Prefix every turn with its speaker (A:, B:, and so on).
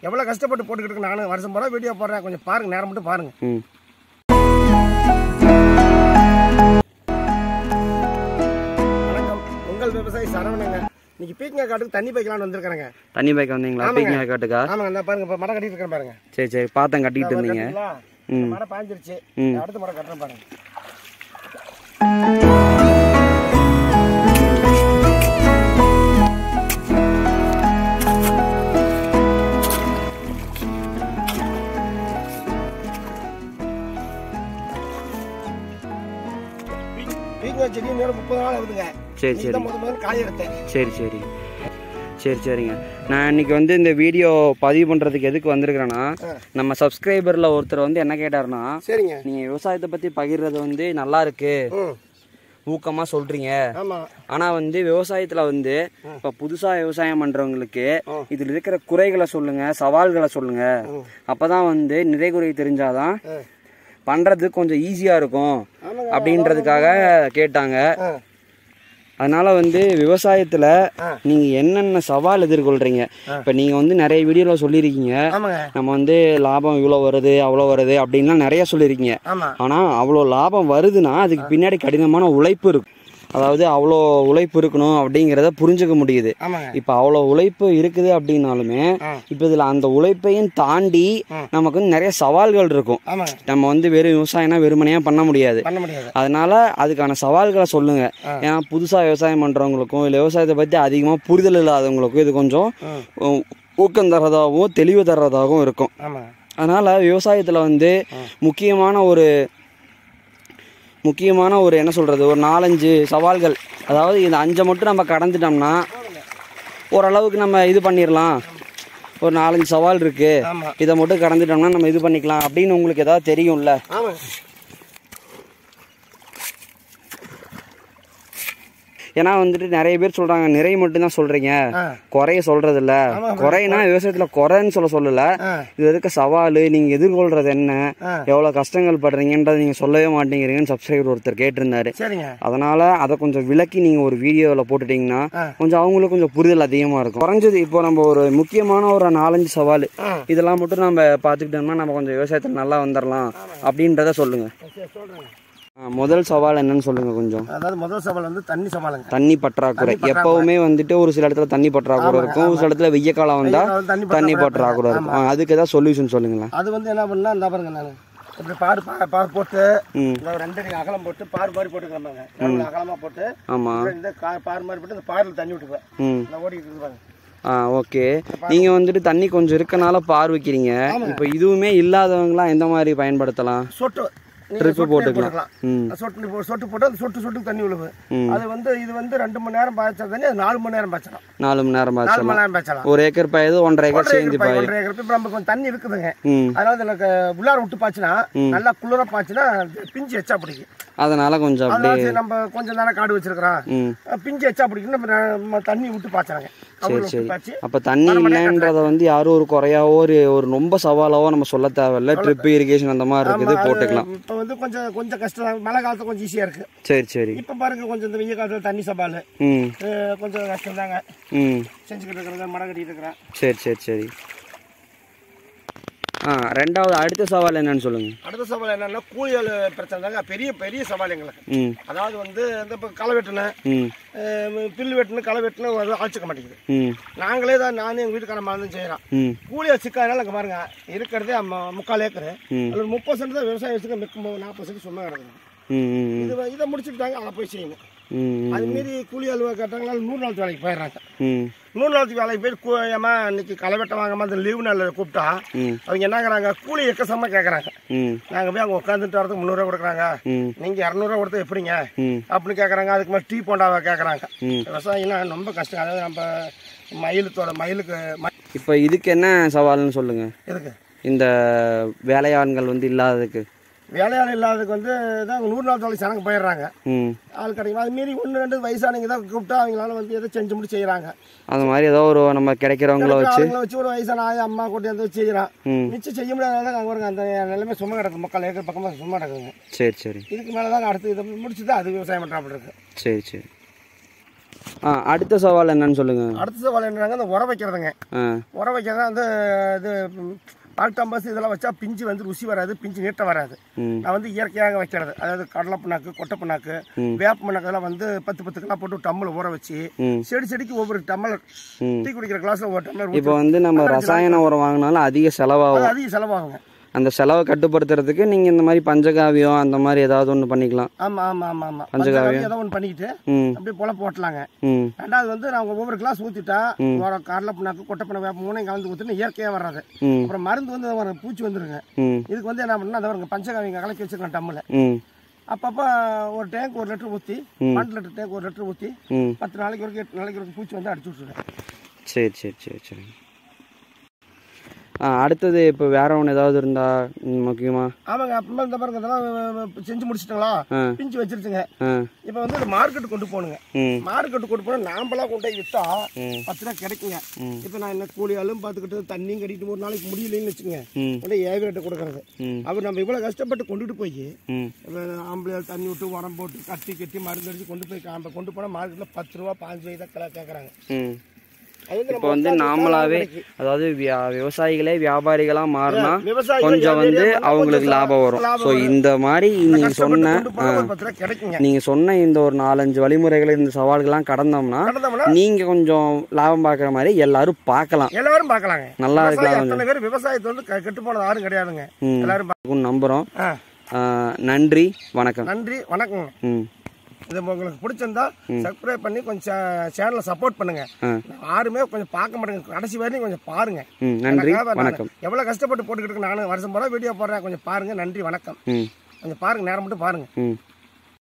A: எவ்வளோ கஷ்டப்பட்டு போட்டுக்கிட்டு இருக்கு. நானும் வருஷம் பூரா வீடியோ போடுறேன், கொஞ்சம் பாருங்க, நேரம் மட்டும் பாருங்க. வணக்கம், உங்கள் விவசாயி சரவணங்க. இன்னைக்கு பீக்கங்காய் காட்டுக்கு தண்ணி பைக்கலான்னு வந்திருக்காங்க.
B: தண்ணி பைக்க வந்தீங்களா? பீக்கங்காய் காட்டுக்கா?
A: ஆமாங்க, இந்த பாருங்க, இப்போ மரம் கட்டிட்டு இருக்கேன் பாருங்க.
B: சரி சரி, பார்த்தேன் கட்டிட்டு இருந்தீங்க.
A: மரம் பாஞ்சிருச்சு, அடுத்த மரம் கட்டுறேன் பாருங்க. செடி 30 நாள் ஆகுதுங்க.
B: சரி சரி,
A: காய் எடுத்தேன்.
B: சரி சரி சரி சரிங்க. நான் இன்னைக்கு வந்து இந்த வீடியோ பதிவு பண்ணுறதுக்கு எதுக்கு வந்திருக்கிறேன்னா, நம்ம சப்ஸ்கிரைபரில் ஒருத்தர் வந்து என்ன கேட்டாருன்னா,
A: சரிங்க,
B: நீங்கள் விவசாயத்தை பற்றி பகிர்றது வந்து நல்லா இருக்கு, ஊக்கமாக சொல்கிறீங்க, ஆனால் வந்து விவசாயத்தில் வந்து இப்போ புதுசாக விவசாயம் பண்ணுறவங்களுக்கு இதில் இருக்கிற குறைகளை சொல்லுங்கள், சவால்களை சொல்லுங்கள், அப்போ தான் வந்து நிறை குறை தெரிஞ்சாதான் பண்ணுறது கொஞ்சம் ஈஸியாக இருக்கும் அப்படின்றதுக்காக கேட்டாங்க. அதனால வந்து விவசாயத்தில் நீங்கள் என்னென்ன சவால் எதிர்கொள்கிறீங்க, இப்போ நீங்கள் வந்து நிறைய வீடியோவில் சொல்லியிருக்கீங்க, நம்ம வந்து லாபம் இவ்வளோ வருது அவ்வளோ வருது அப்படின்லாம் நிறைய சொல்லியிருக்கீங்க. ஆனால் அவ்வளோ லாபம் வருதுன்னா அதுக்கு பின்னாடி கடினமான உழைப்பு இருக்கும். அதாவது அவ்வளோ உழைப்பு இருக்கணும் அப்படிங்கிறத புரிஞ்சுக்க முடியுது. இப்போ அவ்வளோ உழைப்பு இருக்குது அப்படின்னாலுமே இப்போ இதில் அந்த உழைப்பையும் தாண்டி நமக்கு வந்து நிறைய சவால்கள் இருக்கும். நம்ம வந்து வெறும் விவசாயம்னா வெறுமனையாக பண்ண முடியாது. அதனால அதுக்கான சவால்களை சொல்லுங்க. ஏன்னா புதுசாக விவசாயம் பண்ணுறவங்களுக்கும் இல்லை விவசாயத்தை பற்றி அதிகமாக புரிதல் இல்லாதவங்களுக்கும் இது கொஞ்சம் ஊக்கம் தர்றதாகவும் தெளிவு தர்றதாகவும் இருக்கும். அதனால விவசாயத்தில் வந்து முக்கியமான ஒரு என்ன சொல்கிறது, ஒரு 4-5 சவால்கள், அதாவது இந்த 5 மட்டும் நம்ம கடந்துட்டோம்னா ஓரளவுக்கு நம்ம இது பண்ணிடலாம். ஒரு 4-5 சவால் இருக்குது, இதை மட்டும் கடந்துட்டோம்னா நம்ம இது பண்ணிக்கலாம் அப்படின்னு உங்களுக்கு ஏதாவது தெரியும்ல? ஏன்னா வந்துட்டு நிறைய பேர் சொல்றாங்க நிறை மட்டும் தான் சொல்றீங்க, குறைய சொல்றது இல்ல. குறைனா விவசாயத்துல குறைன்னு சொல்லல, இது இருக்க சவால், நீங்க எதிர்கொள்றது என்ன, எவ்வளவு கஷ்டங்கள் படுறீங்கன்றத நீங்க சொல்லவே மாட்டேங்கிறீங்கன்னு சப்ஸ்கிரைபர் ஒருத்தர் கேட்டிருந்தாரு. அதனால அதை கொஞ்சம் விளக்கி நீங்க ஒரு வீடியோவில் போட்டுட்டீங்கன்னா கொஞ்சம் அவங்களுக்கு கொஞ்சம் புரிதல் அதிகமா இருக்கும். குறைஞ்சது இப்போ நம்ம ஒரு முக்கியமான ஒரு 4-5 சவால் இதெல்லாம் மட்டும் நம்ம பார்த்துக்கிட்டோம்னா நம்ம கொஞ்சம் விவசாயத்துல நல்லா வந்துடலாம் அப்படின்றத சொல்லுங்க. முதல் சவால் என்னன்னு சொல்லுங்க கொஞ்சம்.
A: அதாவது முதல் சவால் வந்து தண்ணி சவாலுங்க.
B: தண்ணி பற்றாக்குறை எப்பவுமே வந்துட்டு ஒரு சில இடத்துல தண்ணி பற்றாக்குறை இருக்கும், ஒரு சில இடத்துல வெய்ய காலம் வந்தா தண்ணி பற்றாக்குறை இருக்கும். அதுக்கு ஏதாவது சொல்யூஷன் சொல்லுங்களேன்.
A: அது வந்து என்ன பண்ணா, இந்த பாருங்க, நான் இப்படி பார் போட்டு 2 அடி அகலம் போட்டு பார் மாதிரி போட்டுக்கிறாங்க, அகலமா போட்டு இந்த பார் மாதிரி போட்டு இந்த பார்ல தண்ணி விட்டுக்குவேன், ஓடிட்டு இருப்பாங்க.
B: ஓகே, நீங்க வந்துட்டு தண்ணி கொஞ்சம் இருக்கனால பார் வைக்கிறீங்க. இப்போ இதுவுமே இல்லாதவங்களாம் எந்த மாதிரி பயன்படுத்தலாம்?
A: சொட்டு
B: ட்ரிப் போட்டுக்கலாம்.
A: சொட்டு போட்டு அந்த சொட்டு தண்ணி விழுவு. அது வந்து இது வந்து 2 மணி நேரம் பாய்ச்சா தண்ணி, அது 4 மணி நேரம் பாய்ச்சலாம்.
B: 4 மணி நேரம்
A: பாய்ச்சலாம்.
B: ஒரு ஏக்கர் பாயுது, 1.5 ஏக்கர் சேர்ந்து பாயுது.
A: 1.5 ஏக்கர். இப்போ நமக்கு கொஞ்சம் தண்ணி இருக்குதுங்க, அதனால எனக்கு உள்ளார விட்டு பாய்ச்சினா நல்லா குளிர பாய்ச்சினா பிஞ்சு எச்சா பிடிக்கும்.
B: அதனால கொஞ்சம் அப்படியே
A: நம்ம கொஞ்சம் தானே காடு வச்சிருக்கிறோம், பிஞ்சு எச்சா பிடிக்கும், நம்ம தண்ணி விட்டு பாய்ச்சறாங்க.
B: அப்ப தண்ணி இல்லைன்றத வந்து யாரும் ஒரு குறையாவோ ஒரு ரொம்ப சவாலாவோ நம்ம சொல்ல தேவையில்ல. ட்ரிப் இரிகேஷன் அந்த மாதிரி இருக்குது, போட்டுக்கலாம்.
A: இப்போ வந்து கொஞ்சம் கஷ்டம், மழை காலத்துல கொஞ்சம் ஈஸியா இருக்கு.
B: சரி சரி.
A: இப்ப பாருங்க கொஞ்சம் இந்த வெய்ய காலத்துல தண்ணி சவால் கொஞ்சம் கஷ்டம் தாங்க செஞ்சுக்கிட்டு இருக்கிறத, மழை கட்டிட்டு இருக்கிறேன்.
B: சரி சரி சரி. ரெண்டாவது அடுத்த சவால் என்னன்னு சொல்லுங்க.
A: அடுத்த சவால் என்னன்னா கூலியால் பிரச்சனை தாங்க பெரிய பெரிய சவால் எங்களுக்கு. அதாவது வந்து இந்த இப்போ களை வெட்டணும், பில்லு வெட்டணும், களை வெட்டணும், ஆழ்ச்சிக்க மாட்டேங்குது. நாங்களே தான், நானும் எங்கள் வீட்டுக்கார மாதிரி செய்யறோம். கூலியால் சிக்காதனால அங்கே பாருங்க இருக்கிறதே 3/4 ஏக்கர், அதில் 30 சென்ட் தான் விவசாயம் வச்சுக்க, 40 சென்ட் சும்மா கிடக்குது. இதை முடிச்சுட்டாங்க, அதை போய் செய்யணும். அது மாரி கூலி அலுவலக கேட்டாங்களா 100 நாள் வேலைக்கு போயிடுறாங்க. 100 நாளைக்கு வேலைக்கு போய் ஏமா இன்னைக்கு களை வெட்ட வாங்கம்மா அந்த லீவு நாளில் கூப்பிட்டா அவங்க என்னங்கிறாங்க, கூலி எக்கசமா கேட்குறாங்க. நாங்கள் போய் அங்கே உட்காந்துட்டு வரதுக்கு 300 ரூபா கொடுக்குறாங்க, நீங்கள் 200 ரூபா கொடுத்தா எப்படிங்க அப்படின்னு கேட்குறாங்க. அதுக்கு மேலே டீ போண்டாவை கேட்குறாங்க. விவசாயிலாம் ரொம்ப கஷ்டம். அதாவது நம்ம மயிலுக்கு
B: இப்போ இதுக்கு என்ன சவால்னு சொல்லுங்க.
A: எதுக்கு
B: இந்த வேலையாண்கள் வந்து இல்லாததுக்கு?
A: வேலையாள் இல்லாததுக்கு வந்து தான் 100 நாள் வேலைக்கு சனங்க போயிடுறாங்க, ஆள் கிடைக்கும். அது மாரி 1-2 வயசானவங்க தான் கூப்பிட்டா அவங்களால வந்து எதை செஞ்சு முடிச்சு செய்யறாங்க.
B: அந்த மாதிரி ஏதோ ஒரு நம்ம கிடைக்கிறவங்கள
A: வச்சு ஒரு வயசான அம்மா கூட்டி வந்து செய்யறான். மிச்சம் செய்ய முடியாதனால அங்கே வருங்க, அந்த நிலைமை சும்மா கிடக்கு, 3/4 ஏக்கர் பக்கமாக சும்மா கிடக்குங்க.
B: சரி சரி.
A: இதுக்கு மேலே தான் அடுத்து இதை முடிச்சுதான் அது விவசாயம் பண்ணுறாப்படி இருக்கு.
B: சரி சரி. அடுத்த சவால் என்னன்னு சொல்லுங்க.
A: அடுத்த சவால் என்னன்னாங்க அந்த உரம் வைக்கிறதுங்க. உரம் வைக்கிறதா வந்து இது பாக்டாம்பஸ் இதெல்லாம் வச்சா பிஞ்சு வந்து ருசி வராது, பிஞ்சு நீட்ட வராது. நான் வந்து இயற்கையாக வைக்கிறது, அதாவது கடலை புண்ணாக்கு, கொட்டை புண்ணாக்கு, வேப்ப புண்ணாக்கு எல்லாம் வந்து 10 கிலோ போட்டு டம்மில் ஊற வச்சு செடிக்கு ஒவ்வொரு டம்ளர் டீ குடிக்கிற கிளாஸ்ல ஒரு டம்ளர்.
B: இப்போ வந்து நம்ம ரசாயன உரம் வாங்கினாலும் அதிக
A: செலவாகுங்க.
B: அந்த செலவை கட்டுப்படுத்துறதுக்கு நீங்க இந்த மாதிரி பஞ்சகாவியம் அந்த மாதிரி ஏதாவது ஒண்ணு பண்ணிக்கலாம்.
A: ஆமா ஆமா ஆமா ஆமா பஞ்சகாவியம் ஏதாவது ஒன்று பண்ணிக்கிட்டு அப்படியே போல போட்டலாங்க. ரெண்டாவது வந்து நாங்கள் ஒவ்வொரு கிளாஸ் ஊற்றிட்டா கடலை புண்ணாக்கு, கொட்டை புண்ணாக்கு, வேப்ப மூணையும் கலந்து ஊற்றினா இயற்கையாக வர்றது. அப்புறம் மருந்து வந்து பூச்சி வந்துருங்க. இதுக்கு வந்து என்ன பண்ணா அதை பஞ்சகாவியம் கலக்கி வச்சிருக்கேன் டம்மில். அப்பப்போ ஒரு டேங்க் 1 லிட்டர் ஊற்றி, 2 லிட்டர் டேங்க் 1 லிட்டர் ஊற்றி 10 நாளைக்கு வரைக்கும் 8 நாளைக்கு வரைக்கும் பூச்சி வந்து அடிச்சு விட்டுருவேன்.
B: சரி சரி சரி சரி. அடுத்தது இப்போ வேற ஒன்று ஏதாவது இருந்தா முக்கியமா?
A: ஆமாங்க. அப்புறமா இந்த பாருங்க இதெல்லாம் செஞ்சு முடிச்சிட்டுங்களா, பிஞ்சு வச்சிருச்சுங்க. இப்போ வந்து மார்க்கெட்டு கொண்டு போகணுங்க. மார்க்கெட்டு கொண்டு போனால் நாம்பளா கொண்டு போய் விற்றா 10 ரூபா கிடைக்குங்க. இப்போ நான் என்ன கூலியாலும் பார்த்துக்கிட்டு தண்ணியும் கட்டிட்டு ஒரு நாளைக்கு முடியலன்னு வச்சுங்க, கொண்டு ஏவிட்ட கொடுக்கறது. அவர் நம்ம இவ்வளோ கஷ்டப்பட்டு கொண்டுட்டு போய் ஆம்பளையால் தண்ணி விட்டு உரம் போட்டு கட்டி மருந்து அடிச்சு கொண்டு போய் கொண்டு போனால் மார்க்கெட்டில் 10 ரூபா 15 தான் கேட்குறாங்க.
B: இப்போ வந்து நாமளாவே அதாவது விவசாயிகளே வியாபாரிகளா மாறினா கொஞ்சம் வந்து அவங்களுக்கு லாபம் வரும். ஸோ இந்த மாதிரி நீங்க சொன்ன இந்த ஒரு 4-5 வழிமுறைகள், இந்த சவால்கள்லாம் கடந்தோம்னா நீங்க கொஞ்சம் லாபம் பார்க்குற மாதிரி எல்லாரும் பார்க்கலாம். நல்லா இருக்கலாம்.
A: விவசாயத்தை வந்து கெட்டு போனது யாரும் கிடையாதுங்க. எல்லாரும்
B: நம்புறோம். நன்றி வணக்கம்.
A: நன்றி வணக்கம். இது உங்களுக்கு பிடிச்சிருந்தா சப்ஸ்கிரைப் பண்ணி கொஞ்சம் சேனலை சப்போர்ட் பண்ணுங்க. யாருமே கொஞ்சம் பார்க்க மாட்டேங்க, கடைசி வரையும் கொஞ்சம் பாருங்க.
B: நன்றி வணக்கம்.
A: எவ்வளவு கஷ்டப்பட்டு போட்டுக்கிட்டு நானும் வருஷம் போல வீடியோ போடுறேன், கொஞ்சம் பாருங்க. நன்றி வணக்கம். கொஞ்சம் பாருங்க, நேரம் மட்டும் பாருங்க.